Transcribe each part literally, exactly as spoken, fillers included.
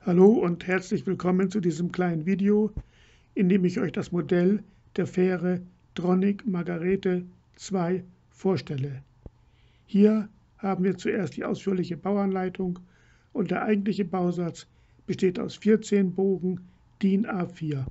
Hallo und herzlich willkommen zu diesem kleinen Video, in dem ich euch das Modell der Fähre Tronic Margarethe zwei vorstelle. Hier haben wir zuerst die ausführliche Bauanleitung und der eigentliche Bausatz besteht aus vierzehn Bogen DIN A vier.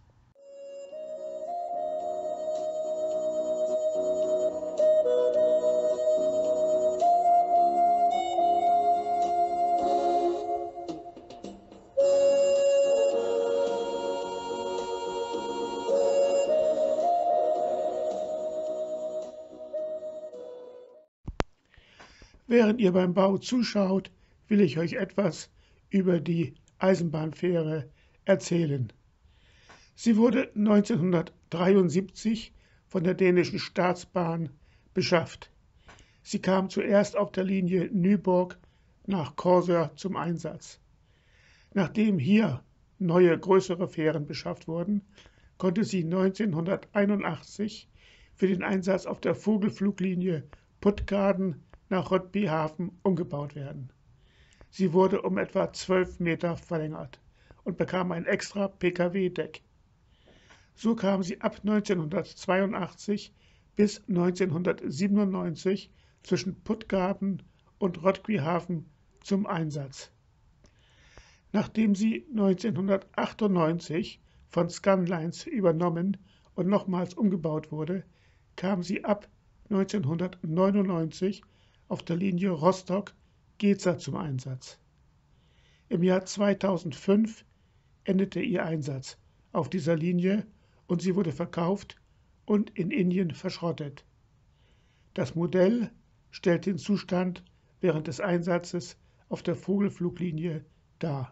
Während ihr beim Bau zuschaut, will ich euch etwas über die Eisenbahnfähre erzählen. Sie wurde neunzehnhundertdreiundsiebzig von der dänischen Staatsbahn beschafft. Sie kam zuerst auf der Linie Nyborg nach Korsør zum Einsatz. Nachdem hier neue größere Fähren beschafft wurden, konnte sie neunzehnhunderteinundachtzig für den Einsatz auf der Vogelfluglinie Puttgarden nach Rødbyhavn umgebaut werden. Sie wurde um etwa zwölf Meter verlängert und bekam ein extra P K W-Deck. So kam sie ab neunzehnhundertzweiundachtzig bis neunzehnhundertsiebenundneunzig zwischen Puttgarden und Rødbyhavn zum Einsatz. Nachdem sie neunzehnhundertachtundneunzig von Scandlines übernommen und nochmals umgebaut wurde, kam sie ab neunzehnhundertneunundneunzig auf der Linie Rostock-Geza zum Einsatz. Im Jahr zweitausendfünf endete ihr Einsatz auf dieser Linie und sie wurde verkauft und in Indien verschrottet. Das Modell stellt den Zustand während des Einsatzes auf der Vogelfluglinie dar.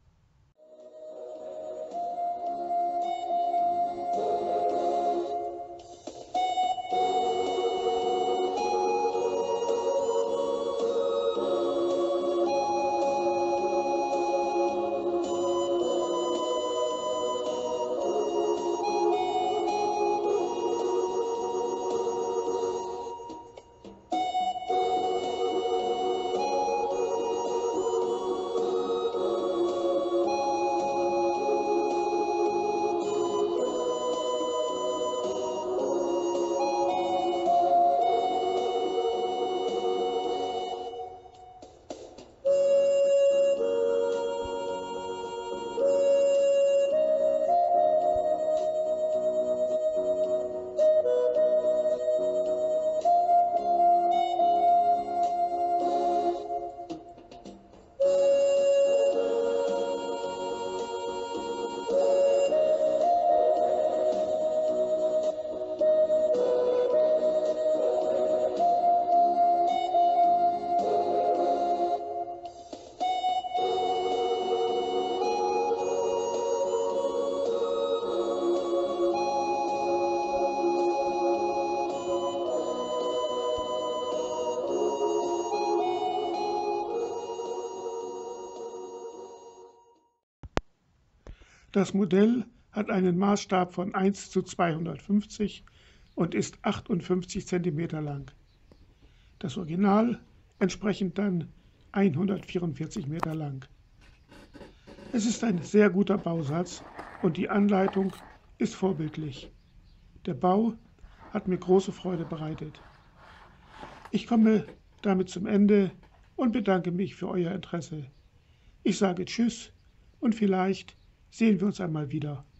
Das Modell hat einen Maßstab von eins zu zweihundertfünfzig und ist achtundfünfzig Zentimeter lang. Das Original entsprechend dann hundertvierundvierzig Meter lang. Es ist ein sehr guter Bausatz und die Anleitung ist vorbildlich. Der Bau hat mir große Freude bereitet. Ich komme damit zum Ende und bedanke mich für euer Interesse. Ich sage Tschüss und vielleicht sehen wir uns einmal wieder.